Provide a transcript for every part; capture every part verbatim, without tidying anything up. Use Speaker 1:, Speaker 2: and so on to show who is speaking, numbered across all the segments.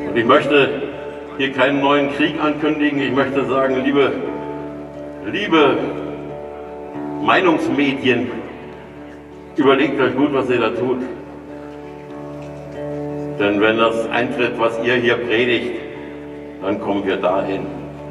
Speaker 1: Und ich möchte hier keinen neuen Krieg ankündigen. Ich möchte sagen, liebe, liebe Meinungsmedien, überlegt euch gut, was ihr da tut. Denn wenn das eintritt, was ihr hier predigt, dann kommen wir dahin.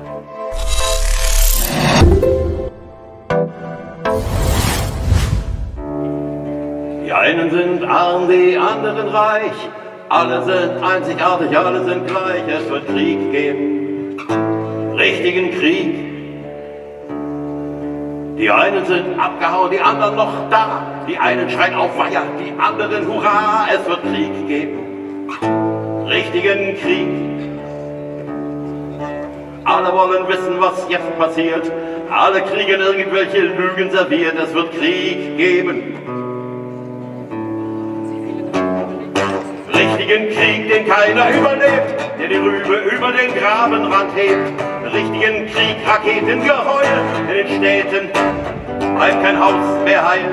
Speaker 1: Die einen sind arm, die anderen reich. Alle sind einzigartig, alle sind gleich. Es wird Krieg geben, richtigen Krieg. Die einen sind abgehauen, die anderen noch da. Die einen schreien auf Weiher, die anderen Hurra. Es wird Krieg geben, richtigen Krieg. Alle wollen wissen, was jetzt passiert. Alle kriegen irgendwelche Lügen serviert. Es wird Krieg geben. Richtigen Krieg, den keiner überlebt, der die Rübe über den Grabenrand hebt. Richtigen Krieg, Raketengeheul, in den Städten bleibt kein Haus mehr heil.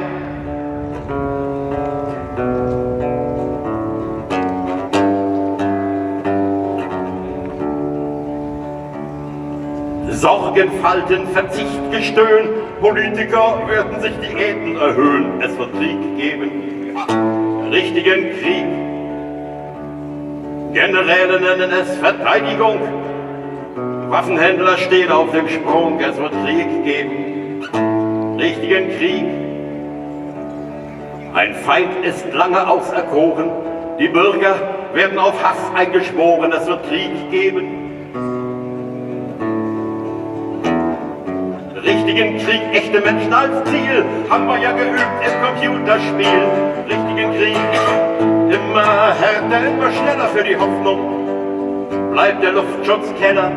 Speaker 1: Sorgenfalten, Verzicht, Gestöhn, Politiker werden sich Diäten erhöhen. Es wird Krieg geben, richtigen Krieg. Generäle nennen es Verteidigung. Waffenhändler stehen auf dem Sprung. Es wird Krieg geben, richtigen Krieg. Ein Feind ist lange auserkoren. Die Bürger werden auf Hass eingeschworen. Es wird Krieg geben, richtigen Krieg. Echte Menschen als Ziel haben wir ja geübt im Computerspiel. Richtigen Krieg. Immer härter, immer schneller für die Hoffnung bleibt der Luftschutzkeller.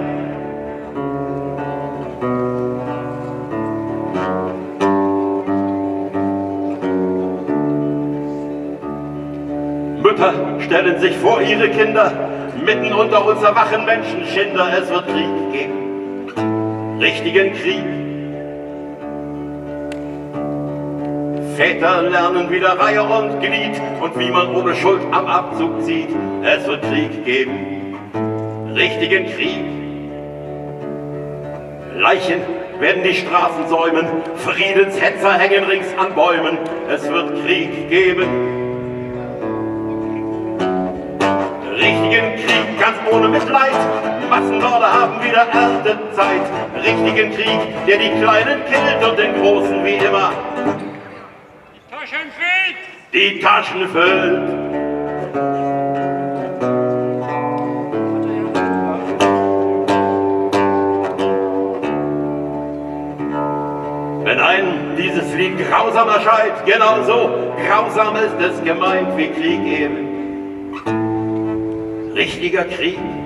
Speaker 1: Mütter stellen sich vor ihre Kinder, mitten unter uns erwachen Menschenschinder. Es wird Krieg geben, richtigen Krieg. Väter lernen wieder Reihe und Glied und wie man ohne Schuld am Abzug zieht. Es wird Krieg geben, richtigen Krieg. Leichen werden die Straßen säumen, Friedenshetzer hängen rings an Bäumen. Es wird Krieg geben, richtigen Krieg, ganz ohne Mitleid. Massenmorde haben wieder Erntezeit. Richtigen Krieg, der die Kleinen killt und den Großen wie immer die Taschen füllt. Wenn einem dieses Lied grausam erscheint, genauso grausam ist es gemeint wie Krieg eben. Richtiger Krieg.